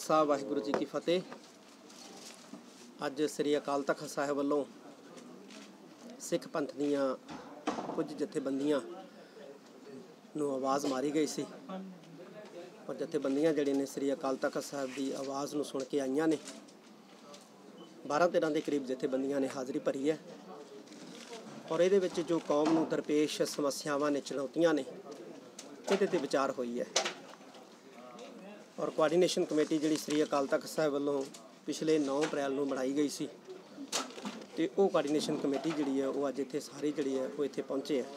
खालसा वाहिगुरू जी की फतेह। अज श्री अकाल तख्त साहिब वालों सिख पंथ दीआं कुछ जथेबंदियां नूं आवाज़ मारी गई सी और जथेबंदियां जिहड़े ने श्री अकाल तख्त साहिब की आवाज़ नूं सुन के आईयां ने। 12-13 के करीब जथेबंदियां ने हाज़री भरी है और ये जो कौम नूं दरपेश समस्यावां ने, चुनौतियां ने, इहदे ते विचार हुई है। और कोआर्डीनेशन कमेटी जी श्री अकाल तख्त साहिब वालों पिछले 9 अप्रैल को बनाई गई सी ते वो कोआर्डीनेशन कमेटी जी है वो अज इत्थे सारी जी है वो इत्थे पहुँचे है,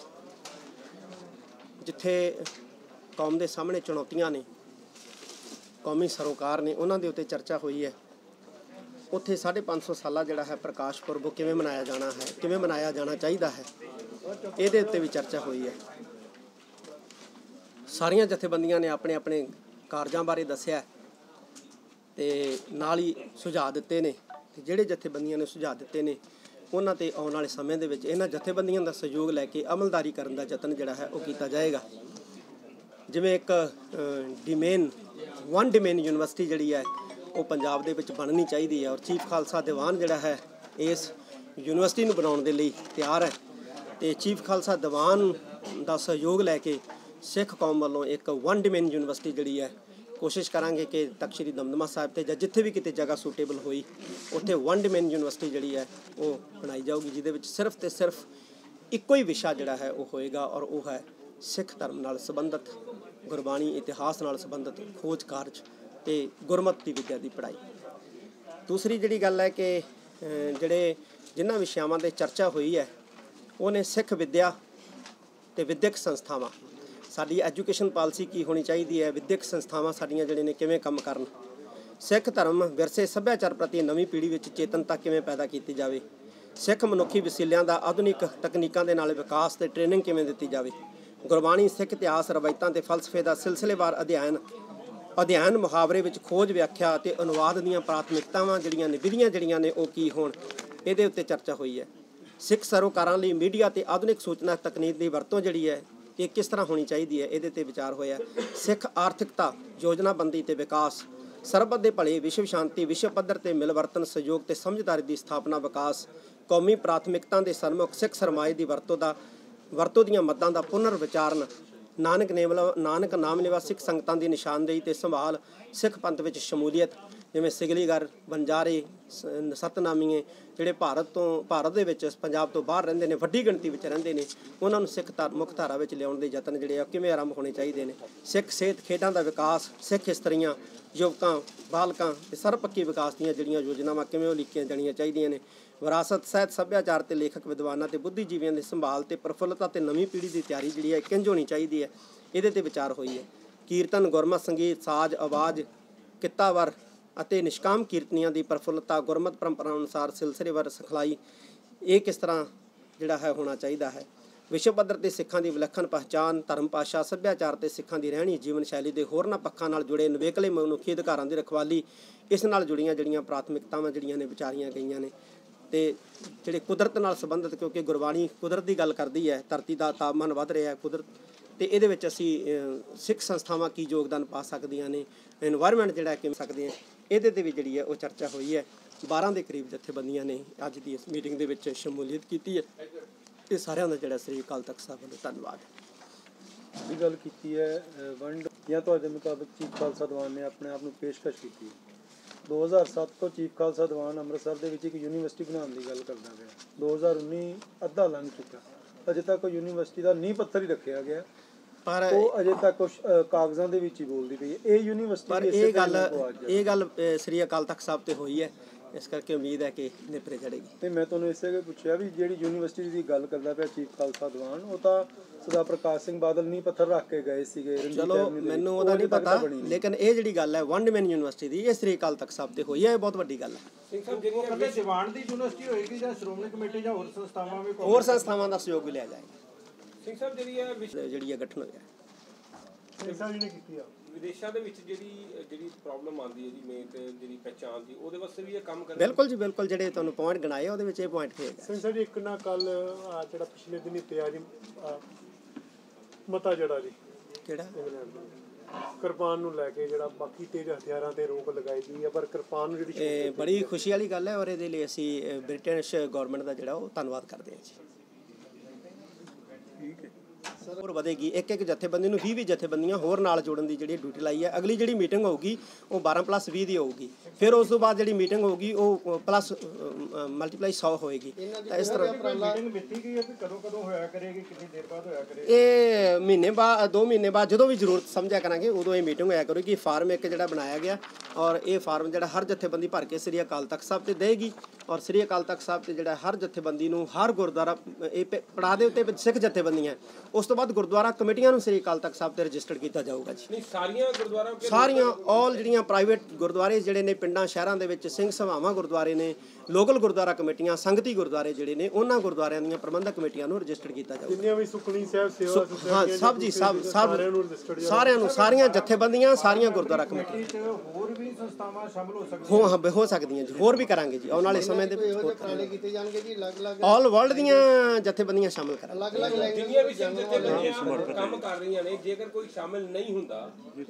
जिथे कौम के सामने चुनौतियां ने, कौमी सरोकार ने, उन्होंने दे उत्ते चर्चा हुई है। उत्थे 550 साला जिहड़ा है प्रकाश पुरब किवें मनाया जाना है, किवें मनाया जाना चाहिए है, ये उत्ते भी चर्चा हुई है। सारियां जथेबंदियां ने अपने अपने कारजां बारे दस्सिया ते नाल ही सुझाव दिते ने। जिहड़े जथेबंदियां ने सुझाव दिते ने उन्हां ते आउण वाले समय दे विच इन्हां जथेबंदियां दा सहयोग लैके अमलदारी करन दा यतन जिहड़ा है वो कीता जाएगा। जिवें एक वन डिमेन यूनिवर्सिटी जिहड़ी है वो पंजाब दे विच बननी चाहिदी है और चीफ खालसा दीवान जिहड़ा है इस यूनिवर्सिटी नूं बनाउण दे लई तैयार है ते चीफ खालसा दीवान दा सहयोग लैके सिख कौम वालों एक वन डिमेन यूनिवर्सिटी जिहड़ी है कोशिश करांगे कि तख्त श्री दमदमा साहिब ते जां जिथे भी किते जगह सूटेबल हुई उत्थे वन डिमेन यूनिवर्सिटी जिहड़ी है वो बनाई जाऊगी, जिहदे विच सिर्फ ते सिर्फ इक्को ही विशा जिहड़ा है वो होएगा और वो है सिख धर्म नाल संबंधित गुरबाणी इतिहास नाल संबंधित खोज कार्य ते गुरमत की विद्या की पढ़ाई। दूसरी जिहड़ी गल है कि जिहड़े जिन्हां विषयावां ते चर्चा हुई है उहने सिख विद्या ते विद्यक संस्थावां, साडी एजुकेशन पॉलिसी की होनी चाहिए है, विद्यक संस्थावां साडियां जिहड़े ने किवें काम करन, सिख धर्म विरसे सभ्याचार प्रति नवीं पीढ़ी विच चेतनता किवें पैदा की जाए, सिख मनुखी वसीलियां दा आधुनिक तकनीकां दे नाल विकास ते ट्रेनिंग किवें दित्ती जाए, गुरबाणी सिख इतिहास रवायतां ते फलसफे दा सिलसिलेवार अध्ययन मुहावरे विच खोज व्याख्या ते अनुवाद दीआं प्राथमिकतावां जिहड़ियां ने, विधियां जिहड़ियां ने वो की होण, इहदे उत्ते चर्चा हुई है। सिख सरोकारां लई मीडिया ते आधुनिक सूचना तकनीक की वरतों जिहड़ी है ये किस तरह होनी चाहिए है, ये विचार होया। सिख आर्थिकता, योजनाबंदी ते विकास, सरबत दे भले, विश्व शांति, विश्व पद्धर ते मिलवर्तन, सहयोग ते समझदारी की स्थापना, विकास, कौमी प्राथमिकतां दे सन्मुख सिख सरमाए की वरतों दीआं मद्दां दा पुनर विचारण, नानक नाम लेवा सिख संगतां की निशानदेही ते संभाल, सिख पंथ विच शमूलीयत जिवें सिगलीगढ़, बंजारे, सतनामीए जिहड़े भारत दे विच पंजाब तो बाहर रहिंदे ने, वड्डी गिणती विच रहिंदे ने, उन्हां नूं सिख मुख धारा विच लिआउण दे यतन जिहड़े किवें आरंभ होने चाहिए ने। सिख सेहत खेडां दा विकास, सिख इस्त्रियां, युवकां, बालकां ते सरपक्की विकास दीआं जिहड़ियां योजनावां किवें उलीकियां जाणियां चाहिए ने। विरासत, साहित, सभ्याचार ते लेखक विद्वानां ते बुद्धिजीवियों की संभाल ते प्रफुल्लता ते नवीं पीढ़ी की तैयारी जिहड़ी है किंज होनी चाहिए है, इहदे ते विचार हुई है। कीर्तन, गुरमत संगीत, साज, आवाज़, कित्तावर ਅਤੇ निष्काम कीर्तनियां की प्रफुल्लता, गुरमत परंपरा अनुसार सिलसिलेवार सिखलाई, ये किस तरह जिहड़ा है होना चाहिए है। विश्व पद्धर ते सिखां की विलक्षण पहचान, धर्म, भाषा, सभ्याचार ते सिखां की रहनी जीवन शैली के होरनां पक्षां नाल जुड़े नवेकले मनुखी अधिकारां की रखवाली, इस नाल जुड़ियां जिहड़ियां प्राथमिकतावां जिहड़ियां ने विचारियां गईयां ने ते जिहड़े कुदरत नाल संबंधित, क्योंकि गुरबाणी कुदरत की गल करदी है, धरती का तापमान वध रहा है, कुदरत ते इहदे विच असीं सिख संस्थावां की योगदान पा सकदियां ने, एनवायरमेंट जिहड़ा किवें सकदे हैं, इहदे ते भी जिहड़ी है वो चर्चा हुई है। 12 के करीब जथेबंदियां ने अज की इस मीटिंग दे विच शमूलीयत की है। ये सारिਆਂ ਦਾ ਜਿਹੜਾ श्री अकाल तख्त साहिब ਵੱਲੋਂ ਧੰਨਵਾਦ ਹੈ। ਇਹ ਗੱਲ ਕੀਤੀ ਹੈ ਵੰਡ ਜਾਂ ਤੁਹਾਡੇ ਮੁਤਾਬਕ ਚੀਫ ਖਾਲਸਾ ਦੀਵਾਨ ਨੇ ਆਪਣੇ ਆਪ ਨੂੰ ਪੇਸ਼ਕਸ਼ ਕੀਤੀ 2007 ਤੋਂ ਚੀਫ ਖਾਲਸਾ ਦੀਵਾਨ ਅੰਮ੍ਰਿਤਸਰ ਦੇ ਵਿੱਚ ਇੱਕ ਯੂਨੀਵਰਸਿਟੀ ਬਣਾਉਣ ਦੀ ਗੱਲ ਕਰਦਾ ਪਿਆ। 2019 ਅੱਧਾ ਲੰਘ ਚੁੱਕਾ, ਅਜੇ ਤੱਕ ਕੋਈ ਯੂਨੀਵਰਸਿਟੀ ਦਾ ਨੀਂਹ ਪੱਥਰ ਹੀ ਰੱਖਿਆ ਗਿਆ ਪਰ ਉਹ ਅਜੇ ਤੱਕ ਕਾਗਜ਼ਾਂ ਦੇ ਵਿੱਚ ਹੀ ਬੋਲਦੀ ਪਈ ਹੈ। ਇਹ ਯੂਨੀਵਰਸਿਟੀ ਪਰ ਇਹ ਗੱਲ श्री अकाल तख्त साहिब ਤੇ ਹੋਈ ਹੈ, इस करके उम्मीद है कि निपरे चढ़ेगी। तो मैं तुहानूं इसे पूछा भी जिहड़ी यूनीवर्सिटी की गल करदा पिया चीफ खालसा दीवान, वो तो सरदार प्रकाश सिंह बादल नींह पत्थर रख के गए सीगे। चलो मैनूं उहदा नहीं पता, लेकिन ये जिहड़ी गल है वन डिमेन यूनीवर्सिटी की, ये श्री अकाल तख्त साहिब ते होई है, ये बहुत वड्डी गल है। दीवान दी यूनीवर्सिटी होएगी जां श्रोमणी कमेटी जां होर संस्थावां भी, होर संस्थावां दा सहयोग भी लिया जाएगा। सिंह साहब जिहड़ी गठन होया सिंह साहब जी ने कीती आ विदेशों के जी प्रॉब्लम आती है जी मेन जी पहचान की वो वास्ते भी काम कर बिल्कुल जी बिल्कुल जो तुहानूं पॉइंट गिनाए वो पॉइंट थे सिंह सर जी एक ना कल जो पिछले दिन पिया जी मता जड़ा जी किहड़ा ਕਿਰਪਾਨ ਨੂੰ ਲੈ ਕੇ ਜਿਹੜਾ ਬਾਕੀ ਤੇਜ਼ ਹਥਿਆਰਾਂ ਤੇ ਰੋਕ ਲਗਾਈ ਗਈ ਹੈ, ਪਰ ਕਿਰਪਾਨ ਨੂੰ ਜਿਹੜੀ ਇਹ ਬੜੀ ਖੁਸ਼ੀ ਵਾਲੀ ਗੱਲ ਹੈ ਔਰ ਇਹਦੇ ਲਈ ਅਸੀਂ ਬ੍ਰਿਟਿਸ਼ ਗਵਰਨਮੈਂਟ ਦਾ ਜਿਹੜਾ ਉਹ ਧੰਨਵਾਦ ਕਰਦੇ ਹਾਂ ਜੀ। ਠੀਕ ਹੈ ਹੋਰ ਵਧੇਗੀ, ਇੱਕ ਇੱਕ ਜਥੇਬੰਦੀ ਨੂੰ 20 ਜਥੇਬੰਦੀਆਂ ਹੋਰ ਨਾਲ ਜੋੜਨ ਦੀ ਜਿਹੜੀ ਡਿਊਟੀ ਲਾਈ ਹੈ। ਅਗਲੀ ਜਿਹੜੀ ਮੀਟਿੰਗ ਹੋਊਗੀ ਉਹ 12+20 ਦੀ ਹੋਊਗੀ, ਫਿਰ ਉਸ ਤੋਂ ਬਾਅਦ ਜਿਹੜੀ ਮੀਟਿੰਗ ਹੋਊਗੀ ਉਹ ਪਲੱਸ ਮਲਟੀਪਲਾਈ 100 ਹੋਏਗੀ। ਤਾਂ ਇਸ ਤਰ੍ਹਾਂ ਮੀਟਿੰਗ ਮਿੱਥੀ ਗਈ ਹੈ ਕਿ ਕਦੋਂ ਹੋਇਆ ਕਰੇਗੀ, ਕਿੰਨੀ ਦੇਰ ਬਾਅਦ ਹੋਇਆ ਕਰੇਗੀ? ਇਹ ਮਹੀਨੇ ਬਾਅਦ 2 ਮਹੀਨੇ ਬਾਅਦ ਜਦੋਂ ਵੀ ਜ਼ਰੂਰਤ ਸਮਝਿਆ ਕਰਾਂਗੇ ਉਦੋਂ ਇਹ ਮੀਟਿੰਗ ਹੋਇਆ ਕਰੇਗੀ। ਫਾਰਮ ਇੱਕ ਜਿਹੜਾ ਬਣਾਇਆ ਗਿਆ ਔਰ ਇਹ ਫਾਰਮ ਜਿਹੜਾ ਹਰ ਜਥੇਬੰਦੀ ਭਰ ਕੇ ਸ੍ਰੀ ਅਕਾਲ ਤਖਤ ਸਾਹਿਬ ਤੇ ਦੇਗੀ ਔਰ ਸ੍ਰੀ ਅਕਾਲ ਤਖਤ ਸਾਹਿਬ ਤੇ ਜਿਹੜਾ ਹਰ ਜਥੇਬੰਦੀ ਨੂੰ ਹਰ ਗੁਰਦੁਆਰਾ ਇਹ ਪੜਾਅ ਦੇ ਉੱਤੇ ਸਿੱਖ ਜਥੇਬੰਦੀਆਂ, ਉਸ ਤੋਂ ਬਾਅਦ ਗੁਰਦੁਆਰਾ ਕਮੇਟੀਆਂ ਨੂੰ ਸ੍ਰੀ ਅਕਾਲ ਤਖਤ ਸਾਹਿਬ ਤੇ ਰਜਿਸਟਰਡ ਕੀਤਾ ਜਾਊਗਾ ਜੀ। ਨਹੀਂ ਸਾਰੀਆਂ ਗੁਰਦੁਆਰਾ ਸਾਰੀਆਂ ਆਲ ਜਿਹੜੀਆਂ ਪ੍ਰਾਈਵੇਟ ਗੁਰਦੁਆਰੇ ਜਿਹੜੇ ਨੇ ਪਿੰਡਾਂ ਸ਼ਹਿਰਾਂ ਦੇ ਵਿੱਚ ਸਿੰਘ ਸਭਾਵਾਂ ਗੁਰਦੁਆਰੇ ਨੇ, ਲੋਕਲ ਗੁਰਦੁਆਰਾ ਕਮੇਟੀਆਂ, ਸੰਗਤੀ ਗੁਰਦੁਆਰੇ ਜਿਹੜੇ ਨੇ ਉਹਨਾਂ ਗੁਰਦੁਆਰਿਆਂ ਦੀਆਂ ਪ੍ਰਬੰਧਕ ਕਮੇਟੀਆਂ ਨੂੰ ਰਜਿਸਟਰਡ ਕੀਤਾ ਜਾਊਗਾ। ਜਿੰਨੀਆਂ ਵੀ ਸੁਖਣੀ ਸਾਹਿਬ ਸੇਵਾ ਹਾਂ ਸਭ ਜੀ ਸਭ ਸਾਰਿਆਂ ਨੂੰ ਸਾਰੀਆਂ ਜਥੇਬੰਦੀਆਂ ਸਾਰੀਆਂ ਗੁਰਦੁਆਰਾ ਕਮੇਟੀਆਂ ਹੋਰ ਵੀ ਸੰਸਥਾਵਾਂ ਸ਼ਾਮਲ ਹੋ ਸਕਦੀਆਂ ਹੋ ਸਕਦੀਆਂ ਜੀ, ਹੋਰ ਵੀ ਕਰਾਂਗੇ ਜੀ ਆਉਣ ਵਾਲੇ ਸਮੇਂ ਦੇ ਵਿੱਚ ਉਪਰਾਲੇ ਕੀਤੇ ਜਾਣਗੇ ਜੀ। ਅਲੱਗ-ਅਲੱਗ ਆਲ ਵਰਲਡ ਦੀਆਂ ਜਥੇਬੰਦੀਆਂ ਸ਼ਾਮਲ ਕਰਾਂਗੇ। ਅਲੱਗ-ਅਲੱਗ ਜਿੰਨੀਆਂ ਵੀ ਸਿੰਘ ਜਥੇਬੰਦੀਆਂ ਕੰਮ ਕਰ ਰਹੀਆਂ ਨੇ, ਜੇਕਰ ਕੋਈ ਸ਼ਾਮਿਲ ਨਹੀਂ ਹੁੰਦਾ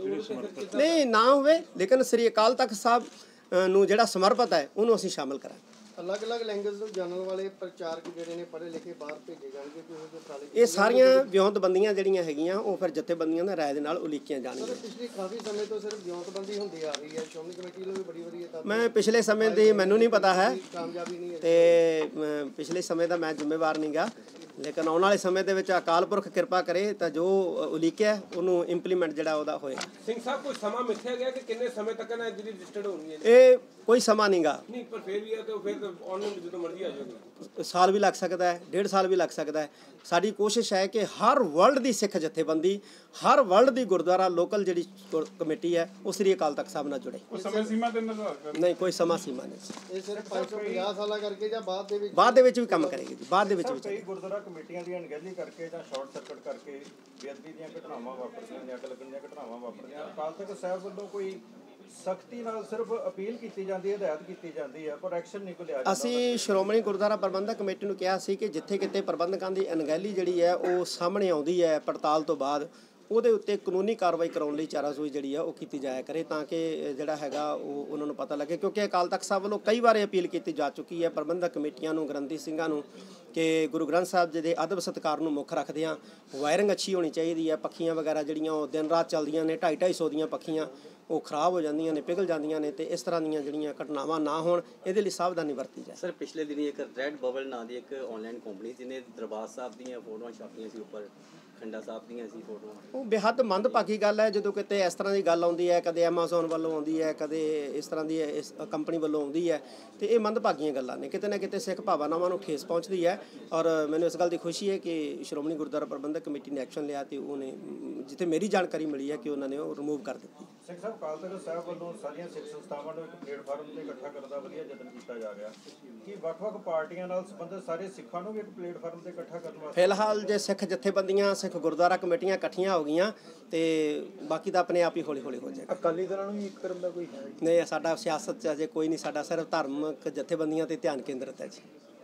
ਨਹੀਂ ਨਾ ਹੋਵੇ, ਲੇਕਿਨ ਸ੍ਰੀ ਅਕਾਲ ਤਖਤ ਸਾਹਿਬ ਨੂੰ ਜਿਹੜਾ ਸਮਰਪਿਤ ਹੈ ਉਹਨੂੰ ਅਸੀਂ ਸ਼ਾਮਲ ਕਰਾਂਗੇ। ਅਲੱਗ-ਅਲੱਗ ਲੈਂਗੁਏਜ ਨੂੰ ਜਾਣਨ ਵਾਲੇ ਪ੍ਰਚਾਰਕ ਜਿਹੜੇ ਨੇ ਪੜ੍ਹੇ ਲਿਖੇ ਬਾਹਰ ਭੇਜੇ ਜਾਣਗੇ ਕਿ ਉਹ ਉਪਰਾਲੇ ਇਹ ਸਾਰੀਆਂ ਵਿਉਂਤਬੰਦੀਆਂ ਜਿਹੜੀਆਂ ਹੈਗੀਆਂ ਉਹ ਫਿਰ ਜਥੇਬੰਦੀਆਂ ਦੀ ਰਾਏ ਦੇ ਨਾਲ ਉਲੀਕੀਆਂ ਜਾਣਗੀਆਂ। ਪਿਛਲੇ ਕਾਫੀ ਸਮੇਂ ਤੋਂ ਸਿਰਫ ਵਿਉਂਤਬੰਦੀ ਹੁੰਦੀ ਆ ਰਹੀ ਹੈ, ਸ਼੍ਰੋਮਣੀ ਕਮੇਟੀ ਵੱਲੋਂ ਵੀ ਬੜੀ ਵਾਰੀ ਮੈਂ ਪਿਛਲੇ ਸਮੇਂ ਦੀ ਮੈਨੂੰ ਨਹੀਂ ਪਤਾ ਹੈ ਕਾਮਯਾਬੀ ਨਹੀਂ ਹੈ ਤੇ ਪਿਛਲੇ ਸਮੇਂ ਦਾ ਮੈਂ ਜ਼ਿੰਮੇਵਾਰ ਨਹੀਂ ਗਾ, ਲੇਕਿਨ ਆਉਣ ਵਾਲੇ ਸਮੇਂ ਦੇ ਵਿੱਚ ਅਕਾਲ ਪੁਰਖ ਕਿਰਪਾ ਕਰੇ ਤਾਂ ਜੋ ਉਲੀਕਿਆ ਉਹਨੂੰ ਇੰਪਲੀਮੈਂਟ ਜਿਹੜਾ ਉਹਦਾ ਹੋਏ। ਸਿੰਘ ਸਾਹਿਬ ਕੋਈ ਸਮਾਂ ਮਿੱਥਿਆ ਗਿਆ ਕਿ ਕਿੰਨੇ ਸਮੇਂ ਤੱਕ ਨਾ ਜਿਹੜੀ ਰਜਿਸਟਰਡ ਹੋਣੀ ਹੈ? ਇਹ ਕੋਈ ਸਮਾਂ ਨਹੀਂ ਗਾ, ਨਹੀਂ ਪਰ ਫਿਰ ਵੀ ਹੈ ਤੇ ਫਿਰ ਆਨਲਾਈਨ ਜਦੋਂ ਮਰਜ਼ੀ ਆ ਜਾਊਗਾ। ਸਾਲ ਵੀ ਲੱਗ ਸਕਦਾ ਹੈ, 1.5 ਸਾਲ ਵੀ ਲੱਗ ਸਕਦਾ ਹੈ। ਸਾਡੀ ਕੋਸ਼ਿਸ਼ ਹੈ ਕਿ ਹਰ ਵਰਲਡ ਦੀ ਸਿੱਖ ਜਥੇਬੰਦੀ, ਹਰ ਵਰਲਡ ਦੀ ਗੁਰਦੁਆਰਾ ਲੋਕਲ ਜਿਹੜੀ ਕਮੇਟੀ ਹੈ ਉਹ ਸ੍ਰੀ ਅਕਾਲ ਤਖਤ ਸਾਹਿਬ ਨਾਲ ਜੁੜੇ। ਕੋਈ ਸਮੇਂ ਸੀਮਾ ਤੇ ਨਹੀਂ ਕੋਈ ਸਮਾਂ ਸੀਮਾ ਨਹੀਂ। ਇਹ ਸਿਰਫ 550 ਸਾਲਾਂ ਕਰਕੇ ਜਾਂ ਬਾਅਦ ਦੇ ਵਿੱਚ ਵੀ ਕੰਮ ਕਰੇਗੀ ਜੀ, ਬਾਅਦ ਦੇ ਵਿੱਚ ਵੀ। ਕਈ ਗੁਰਦੁਆਰਾ ਕਮੇਟੀਆਂ ਦੀ ਅਣਗਹਿਲੀ ਕਰਕੇ ਜਾਂ ਸ਼ਾਰਟ ਸਰਕਟ ਕਰਕੇ ਬੇਅਦਬੀ ਦੀਆਂ ਘਟਨਾਵਾਂ ਵਾਪਰਦੀਆਂ ਜਾਂ ਅੱਗ ਲੱਗਣ ਦੀਆਂ ਘਟਨਾਵਾਂ ਵਾਪਰਦੀਆਂ, ਅਕਾਲ ਤਖਤ ਸਾਹਿਬ ਵੱਲੋਂ ਕੋਈ ਸਖਤੀ ਨਾਲ ਸਿਰਫ ਅਪੀਲ ਕੀਤੀ ਜਾਂਦੀ ਹੈ, ਹਦਾਇਤ ਕੀਤੀ ਜਾਂਦੀ ਹੈ, ਪਰ ਐਕਸ਼ਨ ਨਹੀਂ ਕੋਈ ਲਿਆ ਜਾਂਦਾ। ਅਸੀਂ ਸ਼੍ਰੋਮਣੀ ਗੁਰਦੁਆਰਾ ਪ੍ਰਬੰਧਕ ਕਮੇਟੀ ਨੂੰ ਕਿਹਾ ਸੀ ਕਿ ਜਿੱਥੇ ਕਿਤੇ ਪ੍ਰਬੰਧਕਾਂ ਦੀ ਅਣਗਹਿਲੀ ਜਿਹੜੀ ਹੈ ਉਹ ਸਾਹਮਣੇ ਆਉਂਦੀ ਹੈ ਪੜਤਾਲ ਤੋਂ ਬਾਅਦ, ਉਹਦੇ ਉੱਤੇ ਕਾਨੂੰਨੀ ਕਾਰਵਾਈ ਕਰਾਉਣ ਲਈ ਚਾਰਾਜ਼ੋਈ ਜਿਹੜੀ ਆ ਉਹ ਕੀਤੀ ਜਾਇਆ ਕਰੇ ਤਾਂ ਕਿ ਜਿਹੜਾ ਹੈਗਾ ਉਹ ਉਹਨਾਂ ਨੂੰ ਪਤਾ ਲੱਗੇ। ਕਿਉਂਕਿ ਅਕਾਲ ਤਖਤ ਸਾਹਿਬ ਵੱਲੋਂ ਕਈ ਵਾਰ ਅਪੀਲ ਕੀਤੀ ਜਾ ਚੁੱਕੀ ਹੈ ਪ੍ਰਬੰਧਕ ਕਮੇਟੀਆਂ ਨੂੰ, ਗ੍ਰੰਥੀ ਸਿੰਘਾਂ ਨੂੰ ਕਿ ਗੁਰੂ ਗ੍ਰੰਥ ਸਾਹਿਬ ਜੀ ਦੇ ਅਦਬ ਸਤਿਕਾਰ ਨੂੰ ਮੁੱਖ ਰੱਖਦਿਆਂ ਵਾਇਰਿੰਗ ਅੱਛੀ ਹੋਣੀ ਚਾਹੀਦੀ ਹੈ। ਪੱਖੀਆਂ ਵਗੈਰਾ ਜਿਹੜੀਆਂ ਉਹ ਦਿਨ ਰਾਤ ਚੱਲਦੀਆਂ ਨੇ, 250-250 ਦੀਆਂ ਪੱਖੀਆਂ ਉਹ ਖਰਾਬ ਹੋ ਜਾਂਦੀਆਂ ਨੇ, ਪਿਘਲ ਜਾਂਦੀਆਂ ਨੇ, ਤੇ ਇਸ ਤਰ੍ਹਾਂ ਦੀਆਂ ਜਿਹੜੀਆਂ ਘਟਨਾਵਾਂ ਨਾ ਹੋਣ ਇਹਦੇ ਲਈ ਸਾਵਧਾਨੀ ਵਰਤੀ ਜਾਏ। ਸਰ ਪਿਛਲੇ ਦਿਨੀ ਇੱਕ ਰੈਡ ਬਬਲ ਨਾਂ ਦੀ ਇੱਕ ਆਨਲਾਈਨ ਕੰਪਨੀ ਜਿਹਨੇ ਦਰਬਾਰ ਸਾਹਿਬ ਦੀਆਂ ਫੋਟੋਆਂ ਛਾਪੀਆਂ ਸੀ, ਉੱਪਰ ਖੰਡਾ ਸਾਹਿਬ ਦੀਆਂ ਸੀ ਫੋਟੋਆਂ। ਉਹ ਬੇਹੱਦ ਮੰਦਭਾਗੀ ਗੱਲ ਹੈ ਜਦੋਂ ਕਿਤੇ ਇਸ ਤਰ੍ਹਾਂ ਦੀ ਗੱਲ ਆਉਂਦੀ ਹੈ, ਕਦੇ ਐਮਾਜ਼ੋਨ ਵੱਲੋਂ ਆਉਂਦੀ ਹੈ, ਕਦੇ ਇਸ ਤਰ੍ਹਾਂ ਦੀ ਇਸ ਕੰਪਨੀ ਵੱਲੋਂ ਆਉਂਦੀ ਹੈ, ਤੇ ਇਹ ਮੰਦਭਾਗੀਆਂ ਗੱਲਾਂ ਨੇ, ਕਿਤੇ ਨਾ ਕਿਤੇ ਸਿੱਖ ਭਾਵਨਾਵਾਂ ਨੂੰ ਠੇਸ ਪਹੁੰਚਦੀ ਹੈ। ਔਰ ਮੈਨੂੰ ਇਸ ਗੱਲ ਦੀ ਖੁਸ਼ੀ ਹੈ ਕਿ ਸ਼੍ਰੋਮਣੀ ਗੁਰਦੁਆਰਾ ਪ੍ਰਬੰਧਕ ਕਮੇਟੀ ਨੇ ਐਕਸ਼ਨ ਲਿਆ ਤੇ ਉਹਨੇ, ਜਿੱਥੇ ਮੇਰੀ ਜਾਣਕਾਰੀ ਮਿਲੀ ਹੈ ਕਿ ਉਹਨਾਂ ਨੇ ਉਹ ਰਿਮੂਵ ਕਰ ਦਿੱਤੀ। ਸਿੰਘ ਸਾਹਿਬ, ਅਕਾਲ ਤਖਤ ਸਾਹਿਬ ਵੱਲੋਂ ਸਾਰੀਆਂ ਸਿੱਖ ਸੰਸਥਾਵਾਂ ਨੂੰ ਇੱਕ ਪਲੇਟਫਾਰਮ ਤੇ ਇਕੱਠਾ ਕਰਨ ਦਾ ਵਧੀਆ ਯਤਨ ਕੀਤਾ ਜਾ ਰਿਹਾ, ਕਿ ਵੱਖ-ਵੱਖ ਪਾਰਟੀਆਂ ਨਾਲ ਸੰਬੰਧਿਤ ਸਾਰੇ ਸਿੱਖਾਂ ਨੂੰ ਵੀ ਇੱਕ ਪਲੇਟਫਾਰਮ ਤੇ ਇਕੱਠਾ ਕਰਨ ਵਾਸਤੇ ਫਿਲਹਾਲ ਜੇ ਸਿੱਖ ਜਥੇਬੰਦੀਆਂ, ਸਿੱਖ ਗੁਰਦੁਆਰਾ ਕਮੇਟੀਆਂ ਇਕੱਠੀਆਂ ਹੋ ਗਈਆਂ ਤੇ ਬਾਕੀ ਤਾਂ ਆਪਣੇ ਆਪ ਹੀ ਹੌਲੀ-ਹੌਲੀ ਹੋ ਜਾਏਗਾ। ਅਕਾਲੀ ਦਲਾਂ ਨੂੰ ਵੀ ਇੱਕ ਕਰਨ ਦਾ ਕੋਈ ਹੈ? ਨਹੀਂ, ਸਾਡਾ ਸਿਆਸਤ 'ਚ ਅਜੇ ਕੋਈ ਨਹੀਂ, ਸਾਡਾ ਸਿਰਫ ਧਾਰਮਿਕ ਜਥੇਬੰਦੀਆਂ ਤੇ ਧਿਆਨ ਕੇਂਦਰਿਤ ਹੈ ਜੀ।